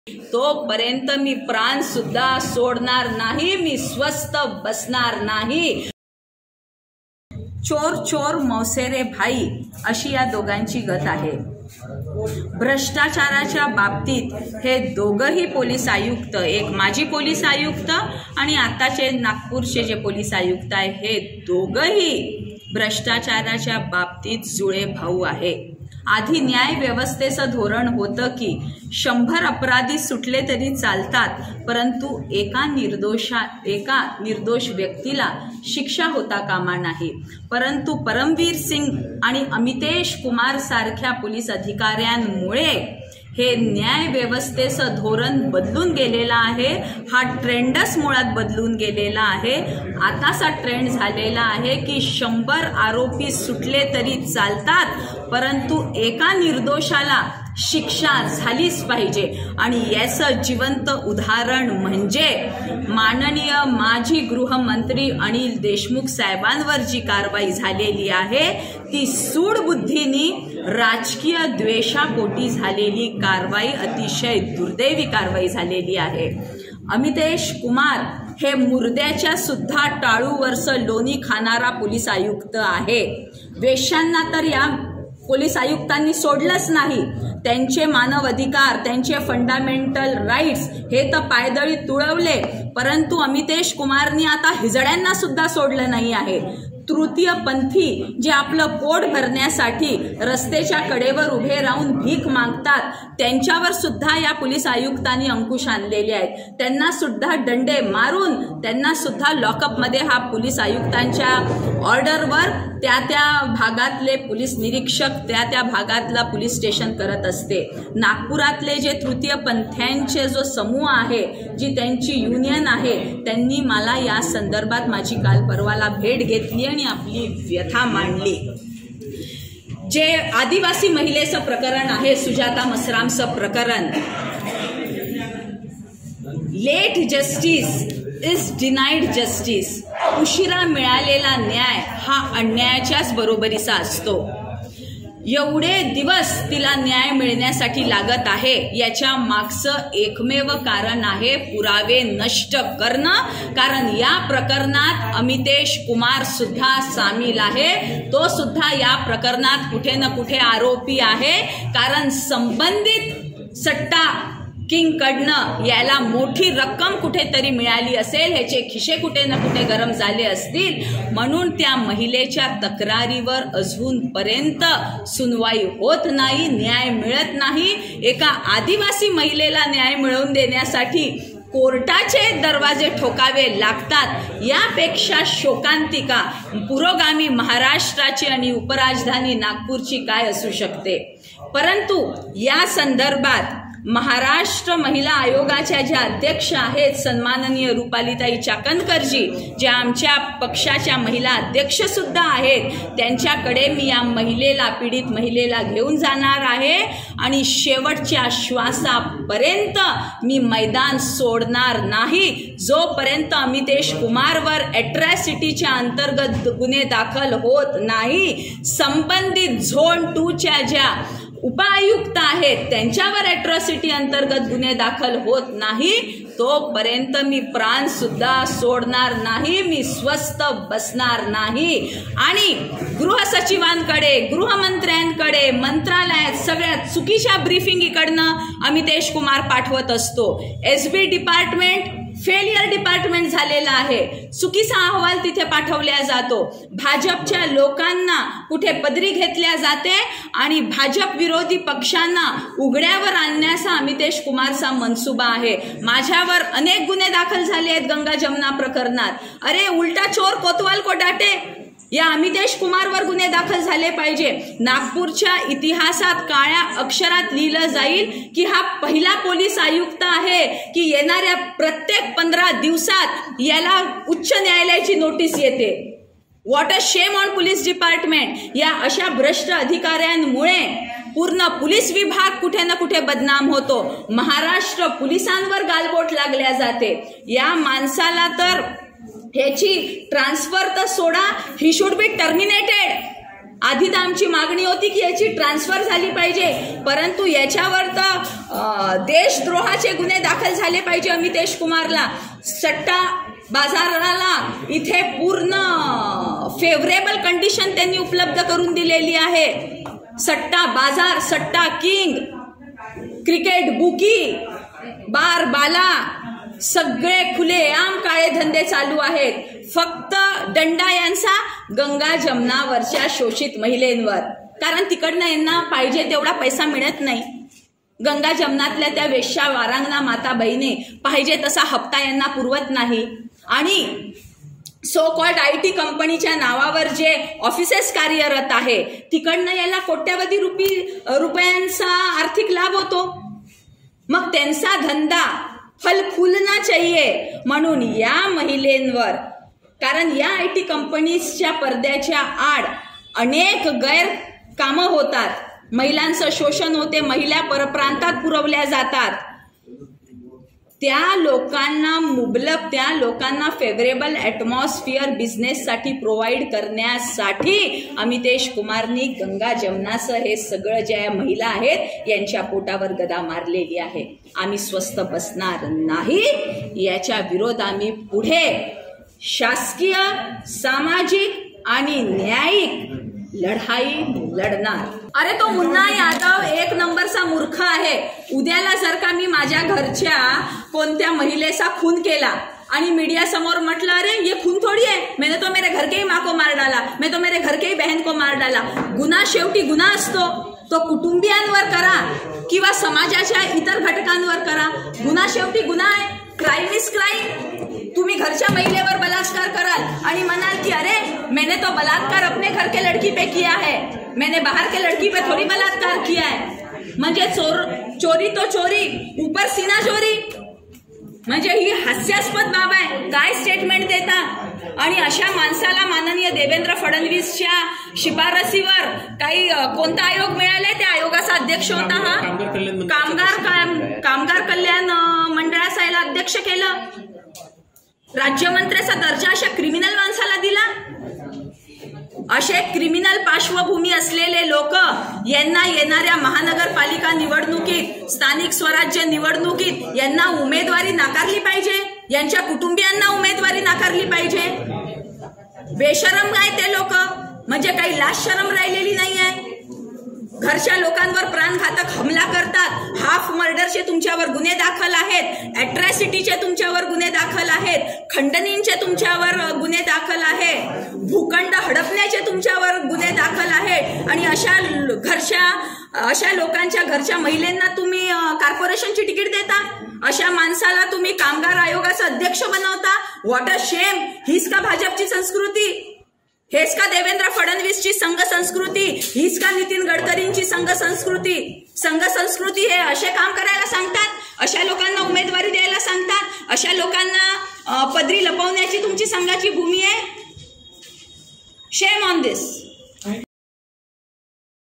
तोपर्यंत मी प्राण सुद्धा सोडणार नाही, मी स्वस्थ बसणार नाही। चोर चोर मौसेरे भाई अशी या दोघांची गत आहे। भ्रष्टाचाराच्या बाबतीत हे दोघही पोलीस आयुक्त, एक माजी पोलीस आयुक्त आणि आताचे नागपूरचे जे पोलीस आयुक्त आहे, हे दोघही भ्रष्टाचाराच्या बाबतीत जुळे भाऊ आहे। आधी न्याय व्यवस्थेचं धोरण होतं की 100 अपराधी सुटले तरी चालतात, परंतु एका निर्दोष व्यक्तीला शिक्षा होता कामा नाही। परंतु परमवीर सिंग आणि अमितेश कुमार सारख्या पोलीस अधिकाऱ्यांमुळे हे न्याय व्यवस्थेचं धोरण बदलून गेलेलं आहे। हा ट्रेंडच मुळात बदलून गेलेला आहे। आताचा ट्रेंड झालेला आहे की 100 आरोपी सुटले तरी चालतात, परंतु एका निर्दोषाला शिक्षा झालीच पाहिजे। आणि याचं जिवंत उदाहरण म्हणजे माननीय माजी गृहमंत्री अनिल देशमुख साहेबांवर जी कारवाई झालेली आहे, ती सूडबुद्धीनी राजकीय द्वेषापोटी झालेली कारवाई, अतिशय दुर्दैवी कारवाई झालेली आहे। अमितेश कुमार हे मुर्द्याच्या सुद्धा टाळूवरचं लोणी खाणारा पोलीस आयुक्त आहे। वेश्यांना तर या पोलीस आयुक्तांनी सोडलंच नाही। त्यांचे मानव अधिकार, त्यांचे फंडामेंटल राईट्स हे तर पायदळी तुळवले, परंतु अमितेश कुमारनी आता हिजड्यांना सुद्धा सोडलं नाही आहे। तृतीयपंथी जे आपलं पोट भरण्यासाठी रस्त्याच्या कडेवर उभे राहून भीक मागतात, त्यांच्यावर सुद्धा या पोलीस आयुक्तांनी अंकुश आणलेले आहेत। त्यांना सुद्धा दंडे मारून त्यांना सुद्धा लॉकअपमध्ये हा पोलीस आयुक्तांच्या ऑर्डरवर त्या भागातले पोलीस निरीक्षक त्या भागातला पोलीस स्टेशन करत असते। नागपुरातले जे तृतीयपंथ्यांचे जो समूह आहे, जी त्यांची युनियन आहे, त्यांनी मला या संदर्भात माझी काल परवाला भेट घेतली आणि आपली व्यथा मांडली। जे आदिवासी महिलेचं प्रकरण आहे, सुजाता मसरामचं प्रकरण, late justice is denied justice, उशिरा मिळालेला न्याय हा अन्यायाच्याच बरोबरीचा असतो। एवढे दिवस तिला न्याय मिळण्यासाठी लागत आहे, याच्या मागचं एकमेव कारण आहे पुरावे नष्ट करणं। कारण या प्रकरणात अमितेश कुमार सुद्धा सामील आहे, तो सुद्धा या प्रकरणात कुठे ना कुठे आरोपी आहे। कारण संबंधित सट्टा किंग कडनं याला मोठी रक्कम कुठेतरी मिळाली असेल, ह्याचे खिशे कुठे ना कुठे गरम झाले असतील, म्हणून त्या महिलेच्या तक्रारीवर अजूनपर्यंत सुनवाई होत नाही, न्याय मिळत नाही। एका आदिवासी महिलेला न्याय मिळवून देण्यासाठी कोर्टाचे दरवाजे ठोकावे लागतात। यापेक्षा शोकांतिका पुरोगामी महाराष्ट्राची आणि उपराजधानी नागपूरची काय असू शकते। परंतु या संदर्भात महाराष्ट्र महिला आयोगाच्या ज्या अध्यक्ष आहेत सन्माननीय रुपालीताई चाकणकरजी, ज्या आमच्या पक्षाच्या महिला अध्यक्ष सुद्धा आहेत, त्यांच्याकडे मी या महिलेला, पीडित महिलेला घेऊन जाणार आहे आणि शेवटच्या श्वासापर्यंत मी मैदान सोडणार नाही, जोपर्यंत अमितेश कुमारवर अॅट्रॉसिटीच्या अंतर्गत गुन्हे दाखल होत नाही। संबंधित झोन 2च्या ज्या उपायुक्त आहेत त्यांच्यावर अॅट्रॉसिटी अंतर्गत गुन्हे दाखल होत नाही, तोपर्यंत मी प्राण सुद्धा सोडणार नाही, मी स्वस्थ बसणार नाही। आणि गृहसचिवांकडे, गृहमंत्र्यांकडे, मंत्रालयात सगळ्यात चुकीच्या ब्रीफिंग इकडनं अमितेश कुमार पाठवत असतो। एसबी डिपार्टमेंट फेलियर डिपार्टमेंट झालेला आहे, चुकीचा अहवाल तिथे पाठवला जातो। भाजपच्या लोकांना कुठे पदरी घेतल्या जाते आणि भाजप विरोधी पक्षांना उघड्यावर आणण्याचा अमितेश कुमारचा मनसुबा आहे। माझ्यावर अनेक गुन्हे दाखल झाले आहेत गंगा जमुना प्रकरणात। अरे उलटा चोर कोतवाल को डाटे, या अमितेश कुमारवर गुन्हे दाखल झाले पाहिजे। नागपूरच्या इतिहासात काळ्या अक्षरात लिहिलं जाईल की हा पहिला पोलीस आयुक्त आहे की येणाऱ्या प्रत्येक 15 दिवसात याला उच्च न्यायालयाची नोटीस येते। What a shame on police department. या अशा भ्रष्ट अधिकाऱ्यांमुळे पूर्ण पोलीस विभाग कुठे ना कुठे बदनाम होतो। महाराष्ट्र पोलिसांवर गालबोट लागल्या जाते। या माणसाला तर ह्याची ट्रान्सफर तर सोडा, ही शुड बी टर्मिनेटेड। आधी तर आमची मागणी होती की याची ट्रान्सफर झाली पाहिजे, परंतु याच्यावर तर देशद्रोहाचे गुन्हे दाखल झाले पाहिजे. अमितेश कुमारला सट्टा बाजाराला इथे पूर्ण फेवरेबल कंडिशन त्यांनी उपलब्ध करून दिलेली आहे. सट्टा बाजार, सट्टा किंग, क्रिकेट बुकी, बार बाला सगळे खुलेआम काळे धंदे चालू आहेत. फक्त दंडा यांचा गंगा जमनावरच्या शोषित महिलांवर, कारण तिकडनं यांना पाहिजे तेवढा पैसा मिळत नाही. गंगा जमनातल्या त्या वेश्या वारांगना माता बहिणी पाहिजे तसा हप्ता यांना पुरवत नाही. आणि सो कॉल्ड IT कंपनीच्या नावावर जे ऑफिसेस कार्यरत आहे तिकडनं याला कोट्यवधी रुपयांचा आर्थिक लाभ होतो. मग त्यांचा धंदा फल फुलना चाहिए म्हणून या महिलांवर, कारण या IT कंपनीजच्या पडद्याच्या आड अनेक गैर कामं होतात, महिलांचं शोषण होते, महिला परप्रांतात पुरवल्या जातात. त्या लोकांना मुबलक, त्या लोकांना फेवरेबल ॲटमॉस्फिअर बिझनेससाठी प्रोव्हाइड करण्यासाठी अमितेश कुमारनी गंगा जमनाचं हे सगळं ज्या महिला आहेत यांच्या पोटावर गदा मारलेली आहे. आम्ही स्वस्थ बसणार नाही. याच्या विरोध आम्ही पुढे शासकीय, सामाजिक आणि न्यायिक लढाई लढणार. अरे तो मुन्ना यादव एक नंबरचा मूर्ख आहे. उद्याला जर का मी माझ्या घरच्या कोणत्या महिलेचा खून केला आणि मीडिया समोर म्हटलं अरे ये खून थोड़ी है, मैंने तो मेरे घर के ही माँ को मार डाला, मैं तो मेरे घर के ही बहन को मार डाला. गुन्हा शेवटी गुन्हा असतो. तो कुटुंबियांवर करा किंवा समाजाच्या इतर घटकांवर करा, गुन्हा शेवटी गुन्हा आहे. Crime is crime. तुम्ही घरच्या महिलेवर बलात्कार कराल आणि म्हणाल की अरे मैंने तो बलात्कार अपने घर के लड़की पे किया है, मैंने बाहर के लड़की पे थोड़ी बलात्कार किया है. म्हणजे चोरी तो चोरी, ऊपर सीना चोरी. म्हणजे ही हास्यास्पद बाब आहे. काय स्टेटमेंट देता. आणि अशा माणसाला माननीय देवेंद्र फडणवीसच्या शिफारसीवर काही कोणता आयोग मिळालाय, त्या आयोगाचा अध्यक्ष होता हा कामगार कल्याण मंडळाचा याला अध्यक्ष केलं. राज्यमंत्र्याचा दर्जा अशा क्रिमिनल माणसाला दिला. असे क्रिमिनल पार्श्वभूमी असलेले लोक यांना येणाऱ्या महानगरपालिका निवडणुकीत, स्थानिक स्वराज्य निवडणुकीत यांना उमेदवारी नाकारली पाहिजे. यांच्या कुटुंबियांना उमेदवारी नाकारली पाहिजे. बेशरम आहे ते लोक, म्हणजे काही लाज शरम राहिलेली नाही आहे. घरच्या लोकांवर प्राणघातक हमला करतात. हाफ मर्डरचे तुमच्यावर गुन्हे दाखल आहेत, अॅट्रॅसिटीचे तुमच्यावर गुन्हे दाखल आहेत, खंडणींचे तुमच्यावर गुन्हे दाखल आहे, भूखंड हडपण्याचे तुमच्यावर गुन्हे दाखल आहेत. आणि अशा लोकांच्या घरच्या महिलांना तुम्ही कॉर्पोरेशनची तिकीट देता. अशा माणसाला तुम्ही कामगार आयोगाचा अध्यक्ष बनवता. What a shame. हीच का भाजपची संस्कृती? हेच का देवेंद्र फडणवीसची संघ संस्कृती? हीच का नितीन गडकरींची संघ संस्कृती? संघ संस्कृती हे असे काम करायला सांगतात, अशा लोकांना उमेदवारी द्यायला सांगतात, अशा लोकांना पदरी लपवण्याची तुमची संघाची भूमी आहे. Shame on this.